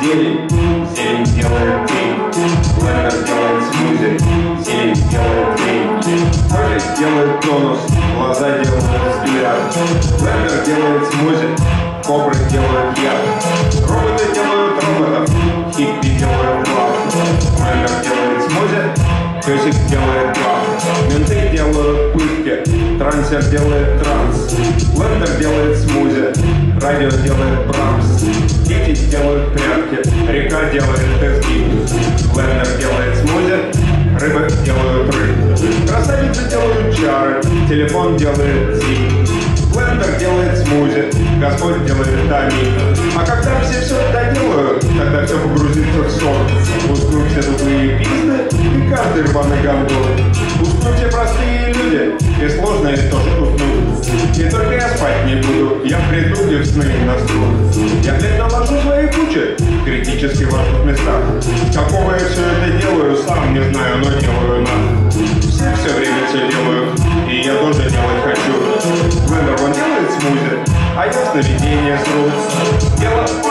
зелень, зелень делает день. Блендер делает смузи, зелень делает день. Ролик делает тонус, глаза делают взгляд. Блендер делает смузи, кобры делают яд. Роботы делают роботов, хиппи делают глав. Блендер делает смузи, песик делает глав. Менты делают пытки, трансер делает транс. Блендер делает смузи, радио делает брамс. Дети делают прятки, река делает изгиб. Блендер делает смузи, рыбы делают рыбу. Красавицы делают чары, телефон делает зип. Блендер делает смузи, Господь делает тамик. А когда все это делают, тогда все погрузится в сон. Уснут все тупые пизды и каждый рваный гондон. Уснут все простые люди, и сложные тоже уснут. И только я спать не буду, я приду и в сны насну. Я, блядь, наложу свои кучи в критически важных местах. Какого я все это делаю, сам не знаю, но делаю надо. Все время все делают, и я тоже делать хочу. Блендер, он делает смузи, а я сновидение сру. Дело